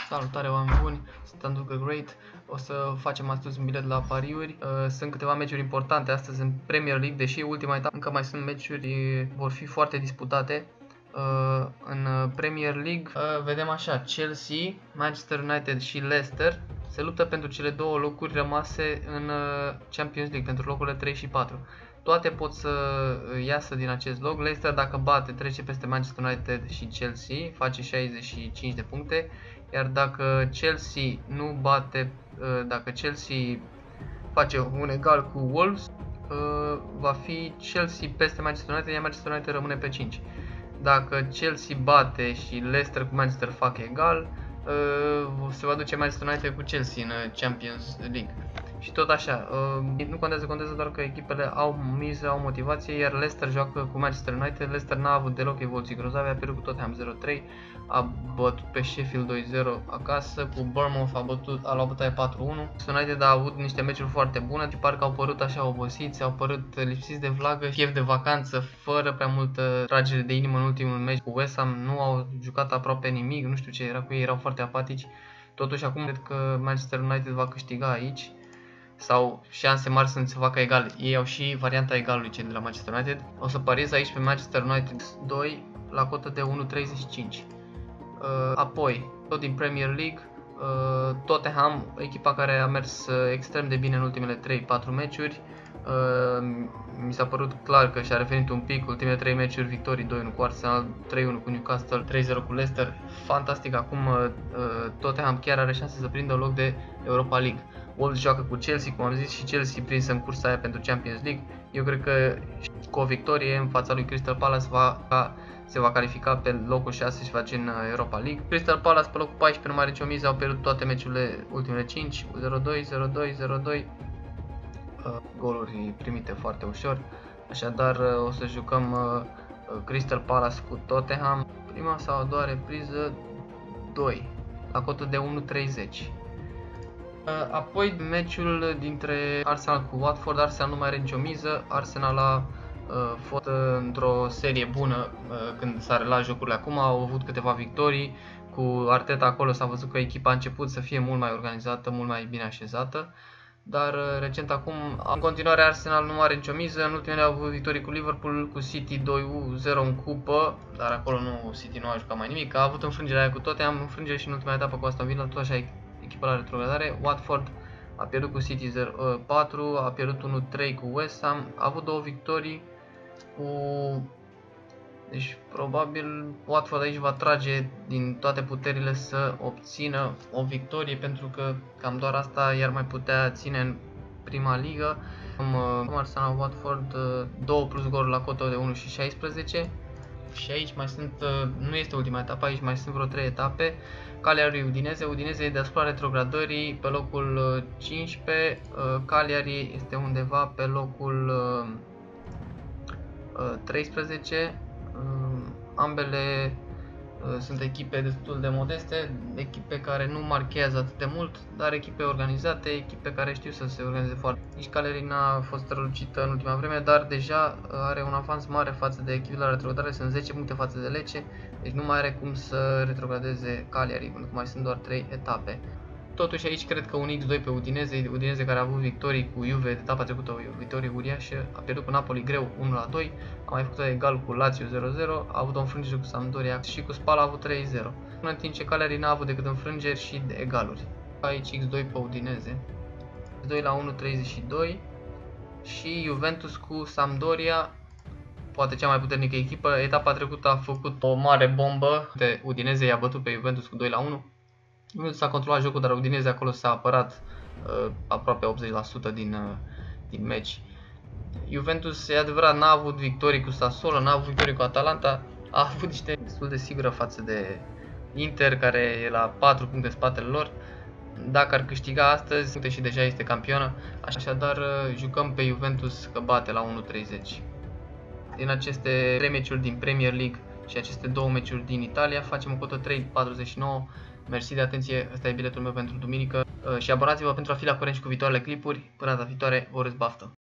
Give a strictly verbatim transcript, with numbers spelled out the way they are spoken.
Salutare, oameni buni, sunt Andrucă Great. O să facem astăzi un bilet la pariuri. Sunt câteva meciuri importante astăzi în Premier League, deși ultima etapă încă mai sunt meciuri, vor fi foarte disputate. În Premier League vedem așa: Chelsea, Manchester United și Leicester se luptă pentru cele două locuri rămase în Champions League, pentru locurile trei și patru. Toate pot să iasă din acest loc. Leicester, dacă bate, trece peste Manchester United și Chelsea, face șaizeci și cinci de puncte. Iar dacă Chelsea nu bate, dacă Chelsea face un egal cu Wolves, va fi Chelsea peste Manchester United, iar Manchester United rămâne pe cinci. Dacă Chelsea bate și Leicester cu Manchester fac egal, se va duce Manchester United cu Chelsea în Champions League. Și tot așa, nu contează, contează doar că echipele au miză, au motivație, iar Leicester joacă cu Manchester United. Leicester n-a avut deloc evoluții grozave, a pierdut cu Tottenham zero trei, a bătut pe Sheffield doi zero acasă, cu Bournemouth a, bătut, a luat bătaie patru unu. United a avut niște meciuri foarte bune, și parcă au părut așa obosiți, au părut lipsiți de vlagă, chef de vacanță, fără prea multă tragere de inimă în ultimul meci cu West Ham. Nu au jucat aproape nimic, nu știu ce era cu ei, erau foarte apatici. Totuși acum cred că Manchester United va câștiga aici, sau șanse mari să se facă egal. Ei au și varianta egalului, cei de la Manchester United. O să pariez aici pe Manchester United doi la cotă de unu virgulă treizeci și cinci. Uh, apoi, tot din Premier League, uh, Tottenham, echipa care a mers extrem de bine în ultimele trei patru meciuri. Uh, mi s-a părut clar că și-a revenit un pic. Ultimele trei meciuri, victorii: doi unu cu Arsenal, trei unu cu Newcastle, trei zero cu Leicester. Fantastic, acum uh, Tottenham chiar are șanse să prindă un loc de Europa League. Wolves joacă cu Chelsea, cum am zis, și Chelsea prinsă în cursa aia pentru Champions League. Eu cred că cu o victorie în fața lui Crystal Palace va, se va califica pe locul șase și va face în Europa League. Crystal Palace pe locul paisprezece nu mai are nicio miză, au pierdut toate meciurile ultimele cinci, zero doi, zero doi, zero doi. Uh, goluri primite foarte ușor. Așadar uh, o să jucăm uh, Crystal Palace cu Tottenham, prima sau a doua repriză, doi la cotă de unu virgulă treizeci. Apoi meciul dintre Arsenal cu Watford. Arsenal nu mai are nicio miză. Arsenal a uh, fost uh, într-o serie bună uh, când s-a reluat jocurile acum. Au avut câteva victorii. Cu Arteta acolo s-a văzut că echipa a început să fie mult mai organizată, mult mai bine așezată. Dar uh, recent acum, în continuare, Arsenal nu are nicio miză. În ultimele au avut victorii cu Liverpool, cu City doi zero în cupă, dar acolo nu, City nu a jucat mai nimic. A avut înfrângerea aia cu Tottenham, înfrângere și în ultima etapă cu Aston Villa, tot așa echipa la retrogradare. Watford a pierdut cu City patru, a pierdut unu trei cu West Ham, a avut două victorii cu... Deci probabil Watford aici va trage din toate puterile să obțină o victorie, pentru că cam doar asta i-ar mai putea ține în prima ligă. Cum Arsenal Watford, două plus goluri la cotă de unu și șaisprezece. Și aici mai sunt, nu este ultima etapă, aici mai sunt vreo trei etape. Cagliari Udinese, Udinese e deasupra retrogradării pe locul cincisprezece, Cagliari este undeva pe locul treisprezece. Ambele sunt echipe destul de modeste, echipe care nu marchează atât de mult, dar echipe organizate, echipe care știu să se organizeze foarte. Nici Cagliari n-a fost strălucită în ultima vreme, dar deja are un avans mare față de echipele la retrogradare, sunt zece puncte față de Lecce, deci nu mai are cum să retrogradeze Cagliari, pentru că mai sunt doar trei etape. Totuși aici cred că un X doi pe Udinese, Udinese care a avut victorii cu Juve de etapa trecută, o victorie uriașă, a pierdut cu Napoli greu unu la doi, a mai făcut egal cu Lazio zero zero, a avut o înfrângere cu Sampdoria și cu Spal a avut trei zero. În timp ce Cagliari n-a avut decât înfrângeri și de egaluri. Aici X doi pe Udinese, doi la unu virgulă treizeci și doi, și Juventus cu Sampdoria, poate cea mai puternică echipă. Etapa trecută a făcut o mare bombă, de Udinese i-a bătut pe Juventus cu doi la unu. Juventus a controlat jocul, dar Udinese acolo s-a apărat uh, aproape optzeci la sută din, uh, din meci. Juventus, e adevărat, n-a avut victorii cu Sassuolo, n-a avut victorii cu Atalanta, a avut niște destul de sigură față de Inter, care e la patru puncte în spatele lor. Dacă ar câștiga astăzi, și deja este campionă, așadar uh, jucăm pe Juventus că bate la unu virgulă treizeci. Din aceste trei meciuri din Premier League și aceste două meciuri din Italia, facem o cotă trei patruzeci și nouă. Mersi de atenție, ăsta e biletul meu pentru duminică și abonați-vă pentru a fi la curent și cu viitoarele clipuri. Până data viitoare, vă urez baftă!